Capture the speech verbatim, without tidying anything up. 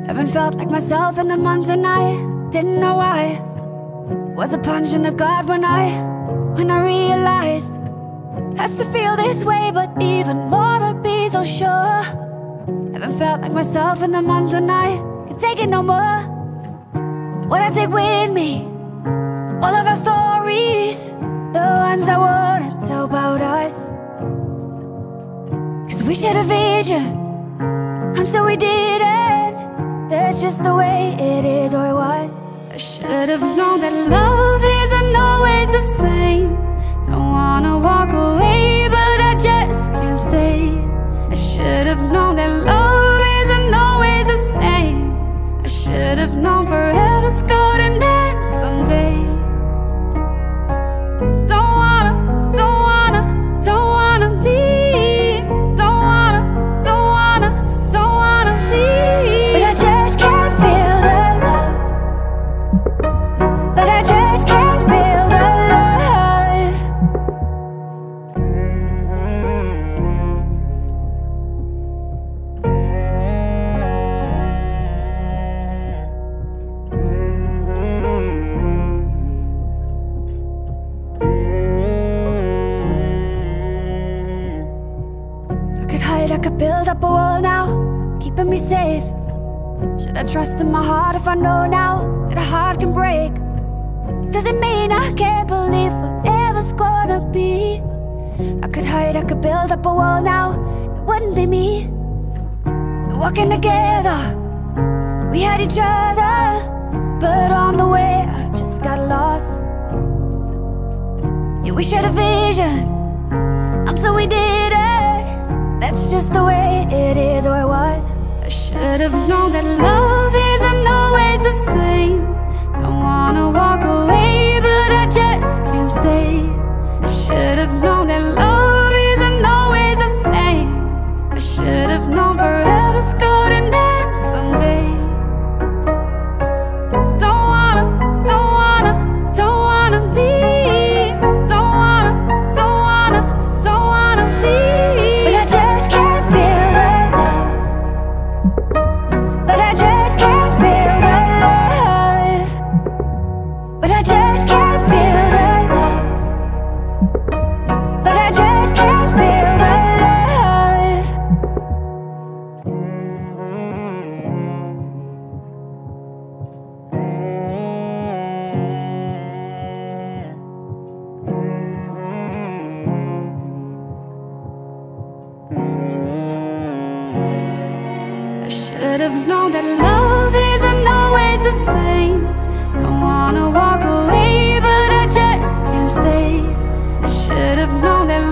Haven't felt like myself in a month and I didn't know why. Was a punch in the gut when I, when I realized has to feel this way, but even more to be so sure. Haven't felt like myself in a month and I can take it no more. What I take with me, all of our stories, the ones I wouldn't tell about us. Cause we shared a vision until we didn't. That's just the way it is, or it was. I should have known that love isn't always the same. Don't wanna walk away, but I just can't stay. I should have known that love isn't always the same. I should have known forever's golden end someday. Don't wanna, don't wanna, don't wanna leave. Don't wanna, don't wanna, don't wanna leave. But I just can't feel the love. But I just can't feel the love. I could hide, I could build up a wall now, keeping me safe. Should I trust in my heart if I know now that a heart can break? Does it mean I can't believe forever's gonna be? I could hide, I could build up a wall now, it wouldn't be me. We're walking together, we had each other, but on the way I just got lost. Yeah, we shared a vision until we didn't. That's just the way it is, or it was. I should have known that love isn't always the same. Don't wanna walk away, but I just can't stay. I should have known that love isn't always the same. I should have known forever's golden end someday. Don't wanna, don't wanna, don't wanna leave. Don't wanna, don't wanna, don't wanna leave. But I just can't feel the love. But I just can't feel the love. But I just can't feel the love. But I just can't feel the love. I should have known that love isn't always the same. Don't wanna walk away, but I just can't stay. I should have known that